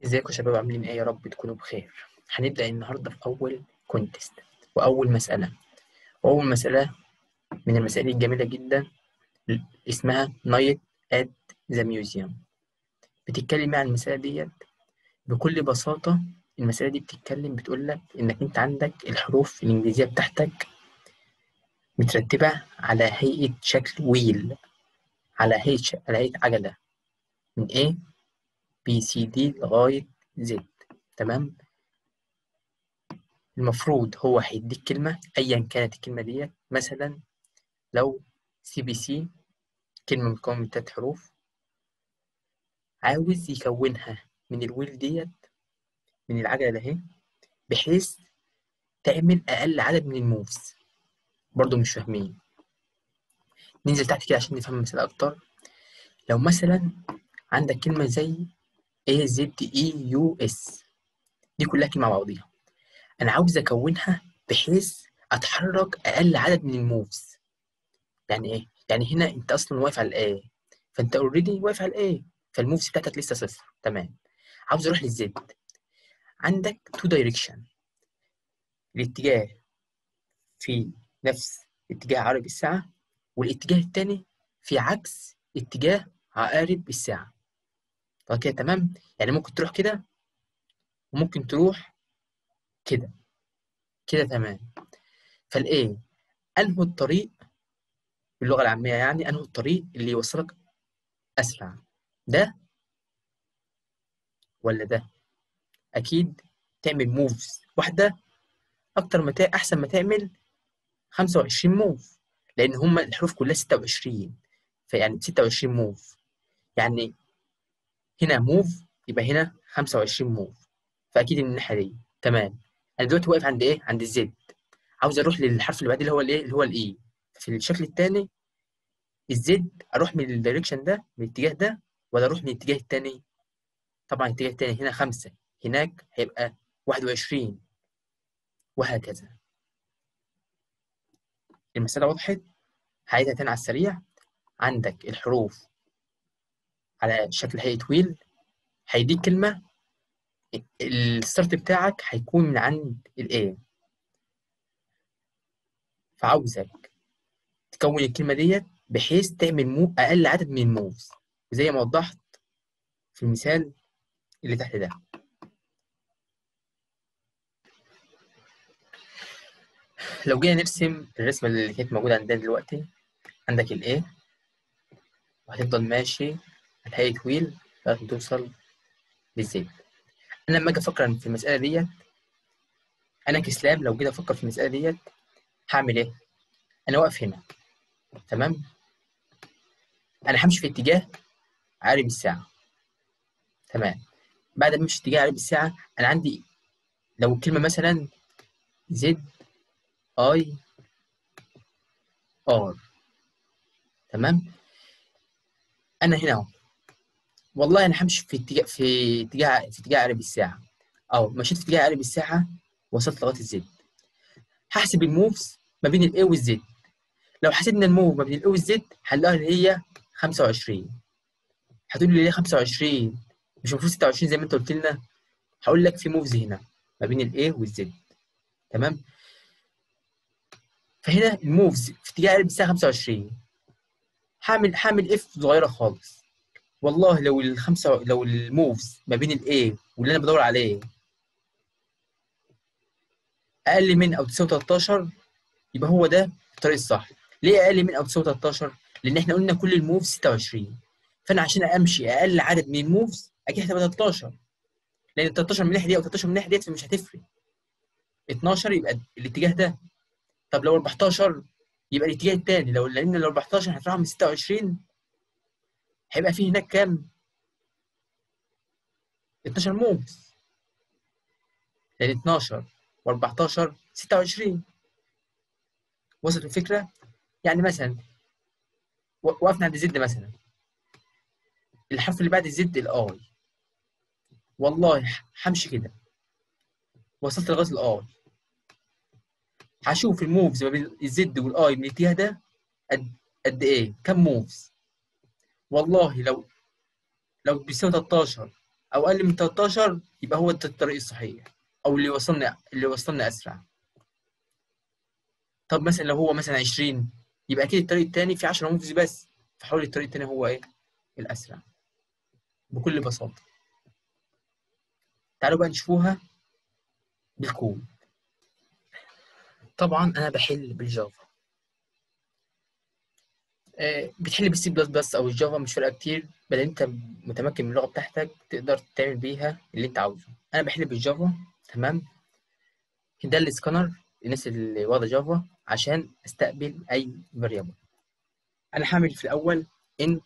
ازيكم يا شباب، عاملين ايه؟ يا رب تكونوا بخير. هنبدأ النهارده في أول كونتست وأول مسألة. وأول مسألة من المسائل الجميلة جدا اسمها نايت at the museum. بتتكلم عن المسألة ديت بكل بساطة. المسألة دي بتقول لك إنك أنت عندك الحروف الإنجليزية بتاعتك مترتبة على هيئة شكل ويل، على هيئة عجلة من A B C D لغاية Z. تمام؟ المفروض هو هيديك كلمة أيا كانت الكلمة ديت. مثلا لو CBC كلمة مكونة من 3 حروف، عاوز يكونها من الويل ديت، من العجلة اهي، بحيث تعمل أقل عدد من الموفز. برضو مش فاهمين، ننزل تحت كده عشان نفهم المسألة أكتر. لو مثلا عندك كلمة زي AZEUS، دي كلها كلمة مع بعضيها، أنا عاوز أكونها بحيث أتحرك أقل عدد من الموفز. يعني إيه؟ يعني هنا أنت أصلا واقف على الآ، فأنت أوريدي واقف على الآ، فالموفز بتاعتك لسه صفر. تمام. عاوز أروح للزد، عندك تو دايركشن، الاتجاه في نفس اتجاه عقارب الساعة، والاتجاه التاني في عكس اتجاه عقارب الساعة. طب كده تمام؟ يعني ممكن تروح كده وممكن تروح كده. كده تمام. فالإيه؟ أنهي الطريق باللغة العامية، يعني أنهي الطريق اللي يوصلك أسرع، ده ولا ده؟ أكيد تعمل موفز واحدة أكتر ما أحسن ما تعمل 25 موف، لأن هما الحروف كلها 26، فيعني 26 موف. يعني هنا موف يبقى هنا 25 موف، فأكيد من الناحية دي. تمام. أنا دلوقتي واقف عند إيه؟ عند الزد. عاوز أروح للحرف اللي بعديه اللي هو الإيه؟ اللي هو الإي. في الشكل التاني الزد أروح من الدايركشن ده، من الاتجاه ده، ولا أروح من الاتجاه التاني؟ طبعا الاتجاه التاني هنا 5، هناك هيبقى 21، وهكذا. المسألة وضحت؟ هعيدها تاني على السريع. عندك الحروف على شكل هيئة ويل، هيديك كلمة، الستارت بتاعك هيكون من عند الA، فعاوزك تكون الكلمة ديت بحيث تعمل أقل عدد من الموفز، زي ما وضحت في المثال اللي تحت ده. لو جينا نرسم الرسمة اللي كانت موجودة عندنا دلوقتي، عندك الA وهتفضل ماشي على هيئة ويل لغاية ما توصل للزد. أنا لما أجي أفكر في المسألة ديت، أنا كإسلام لو جيت أفكر في المسألة ديت هعمل إيه؟ أنا واقف هنا، تمام؟ أنا همشي في اتجاه عقارب الساعة. تمام. بعد ما امشي اتجاه عقارب الساعة، أنا عندي لو الكلمة مثلا زد اي ار، تمام. انا هنا اهو، والله انا همشي في اتجاه عقارب الساعه، او مشيت في اتجاه عقارب الساعه، وصلت لغايه الزد. هحسب الموفز ما بين الاي والزد. لو حسبنا الموف ما بين الاي والزد هنلاقيها اللي هي 25. هتقول لي ليه 25؟ مش المفروض 26 زي ما انت قلت لنا؟ هقول لك في موفز هنا ما بين الاي والزد، تمام. فهنا الموفز في اتجاه عقارب الساعه 25. هعمل اف صغيره خالص. والله لو الموفز ما بين الاي واللي انا بدور عليه اقل من او تساوي 13، يبقى هو ده الطريق الصح. ليه اقل من او تساوي 13؟ لان احنا قلنا كل الموفز 26، فانا عشان امشي اقل عدد من الموفز اكيد هتبقى 13، لان 13 من الناحيه دي او 13 من الناحيه دي فمش هتفرق. 12 يبقى الاتجاه ده. طب لو 14 يبقى الاتجاه الثاني، لان لو 14 هتروح من 26 هيبقى فيه هناك كام؟ 12 موفز، لان 12 و14 26. وصلت الفكره؟ يعني مثلا وقفنا عند زد مثلا، الحرف اللي بعد الزد الاي، والله همشي كده، وصلت لغايه الاي، هشوف الموفز ما بين الزد والاي من الاتجاه ده قد ايه، كم موفز. والله لو بيساوي 13 او اقل من 13 يبقى هو ده الطريق الصحيح، او اللي وصلني اسرع. طب مثلا لو هو مثلا 20 يبقى اكيد الطريق التاني فيه 10 موفز بس، فحاول الطريق التاني هو ايه الاسرع بكل بساطه. تعالوا بقى نشوفوها بالكود. طبعا انا بحل بالجافا. بتحل بالسي بلس بلس او الجافا مش فارقه كتير، بل انت متمكن من اللغه بتاعتك تقدر تعمل بيها اللي انت عاوزه. انا بحل بالجافا. تمام. ده السكانر، الناس اللي واخده جافا عشان استقبل اي فاريبل. انا هعمل في الاول ان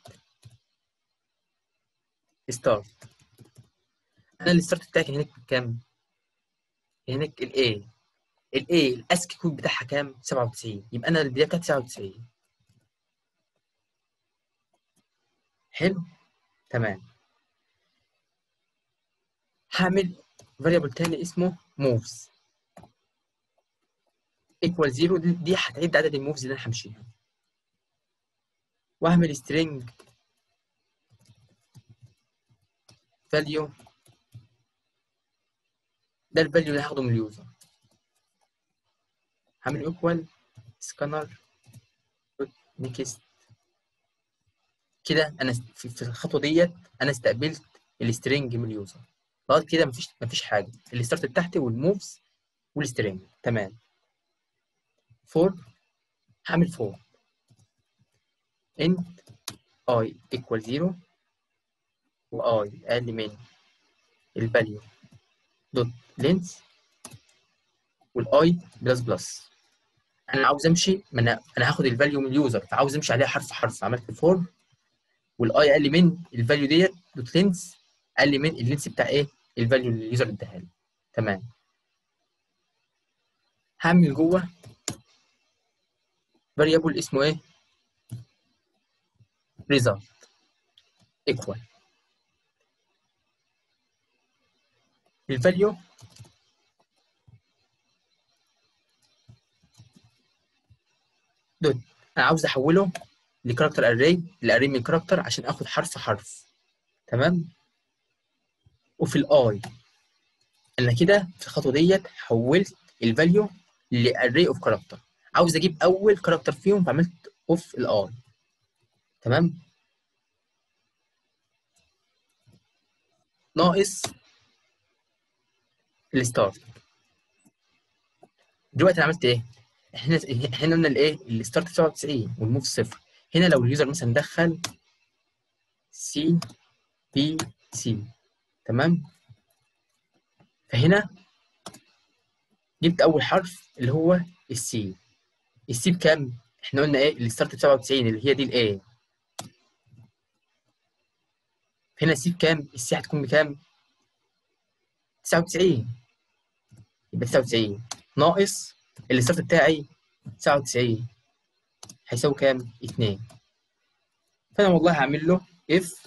ستارت. انا الستارت بتاعي كان هناك كام؟ هناك الاي الاسكي كود بتاعها كام؟ 97. يبقى انا البدايه بتاعتي 97. حلو. تمام. هعمل فاريبل تاني اسمه موفز ايكوال 0. دي هتعد عدد الموفز اللي انا همشيها. واعمل سترينج فاليو. ده الفاليو اللي هاخده من اليوزر. هعمل ايكوال سكانر نيكست. كده انا في الخطوه ديت انا استقبلت السترينج من اليوزر. لغايه كده مفيش حاجه. الستارت بتاعتي والموفز والسترينج. تمام. فور. هعمل فور ان اي ايكوال 0 واي اقل من الفاليو دوت لينس والاي بلس بلس. انا عاوز امشي، ما انا هاخد الفاليو من اليوزر فعاوز امشي عليها حرف حرف. عملت فور والاي اقل من الفاليو ديت دوت لينس اقل من اللينس بتاع ايه الفاليو اللي اليوزر اداها لي. تمام. هعمل جوه فاريبل اسمه ايه ريزلت ايكوال الفاليو دوت. انا عاوز احوله لكاركتر اري، الاري من كاركتر عشان اخد حرف حرف. تمام. وفي الاي انا كده في الخطوه ديت حولت الفاليو لاري اوف كاركتر. عاوز اجيب اول كاركتر فيهم فعملت اوف الاي. تمام. ناقص الستارت. دلوقتي انا عملت ايه؟ احنا قلنا الايه الستارت 97 والموف صفر. هنا لو اليوزر مثلا دخل سي بي سي. تمام. فهنا جبت اول حرف اللي هو السي. السي بكام؟ احنا قلنا ايه الستارت ب 97 اللي هي دي الايه. هنا السي بكام؟ السي هتكون بكام؟ 99. يبقى 99 ناقص الستارت بتاعي 99 هيساوي كام؟ 2. فانا والله هعمل له اف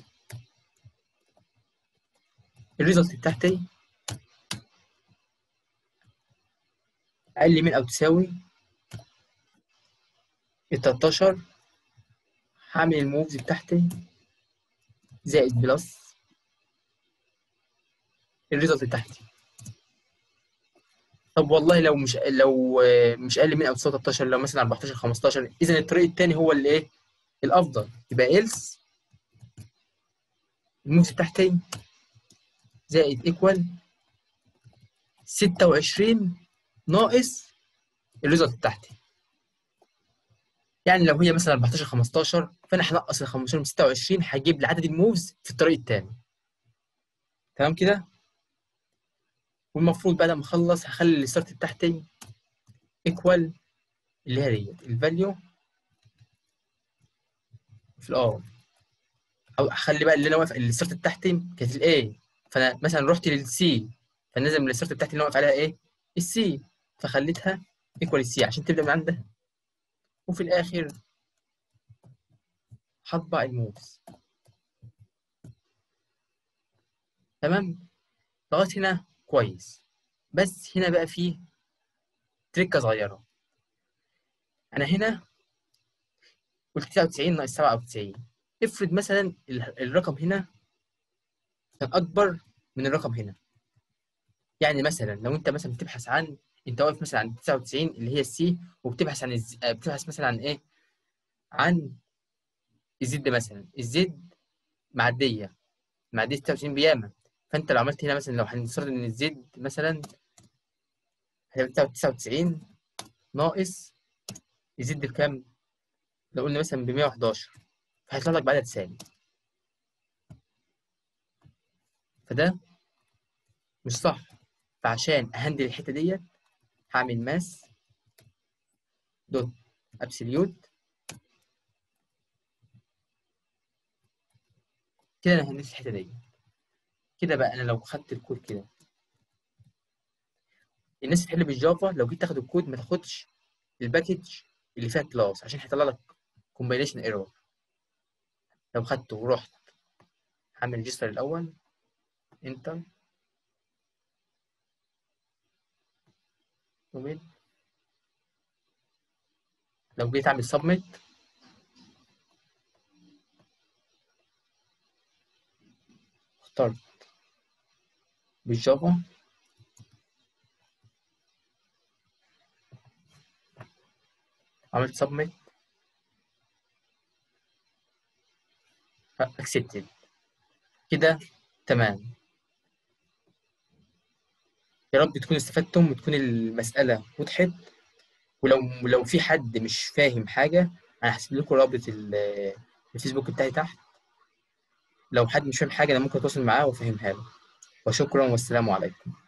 الريزلت بتاعتي اقل من او تساوي ال 13. هعمل الموفز بتاعتي زائد بلس الريزلت بتاعتي. طب والله لو مش اقل من او تساوي 13، لو مثلا 14 15، اذا الطريق الثاني هو اللي ايه الافضل. يبقى ايلس الموفز بتاعتي زائد ايكوال 26 ناقص الريزلت بتاعتي. يعني لو هي مثلا 14 15 فانا هنقص ال 15 من 26 هجيب لي عدد الموفز في الطريق الثاني. تمام كده. والمفروض بعد ما اخلص هخلي الستارت بتاعتي ايكوال اللي هي ديت الفاليو في الار. او اخلي بقى اللي انا واقف الستارت بتاعتي كانت الاي، فانا مثلا رحت للسي فنزل من الستارت بتاعتي اللي انا واقف عليها ايه السي، فخليتها ايكوال السي عشان تبدا من عندها. وفي الاخر هطبع الموفز. تمام. لغايه هنا كويس. بس هنا بقى فيه تريكه صغيره. انا هنا قلت 99 ناقص 97. افرض مثلا الرقم هنا كان اكبر من الرقم هنا. يعني مثلا لو انت مثلا بتبحث عن، انت واقف مثلا عند 99 اللي هي السي، وبتبحث عن بتبحث مثلا عن ايه، عن الزد مثلا. الزد معديه 99 بياما. فانت لو عملت هنا مثلا، لو هنفترض ان الزد مثلا هتبقى 99 ناقص الزد بكام؟ لو قلنا مثلا ب 111، فهيطلع لك بعدد سالب. فده مش صح. فعشان اهندل الحته ديت هعمل ماس دوت ابسوليوت. كده انا هندلت الحته دي. كده بقى انا لو خدت الكود كده، الناس اللي تحل بالجافا لو جيت تاخد الكود ما تاخدش الباكج اللي فيها كلاس، عشان هيطلع لك كومباينيشن ايرور. لو خدته ورحت هعمل ريجستر الاول، انتر، ومين، لو جيت اعمل سبميت، اخترت بالجافا، عملت سبميت، اكسبتد. كده تمام. يا رب تكونوا استفدتم وتكون المسألة وضحت. ولو في حد مش فاهم حاجة، أنا هسيب لكم رابط الفيسبوك بتاعي تحت. لو حد مش فاهم حاجة أنا ممكن أتواصل معاه وأفهمها له. وشكرا والسلام عليكم.